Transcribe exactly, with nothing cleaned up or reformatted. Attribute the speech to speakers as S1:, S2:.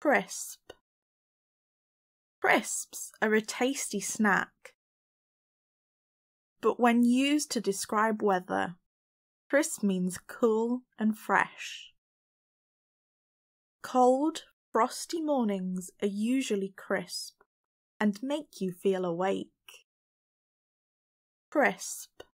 S1: Crisp. Crisps are a tasty snack, but when used to describe weather, crisp means cool and fresh. Cold, frosty mornings are usually crisp and make you feel awake. Crisp.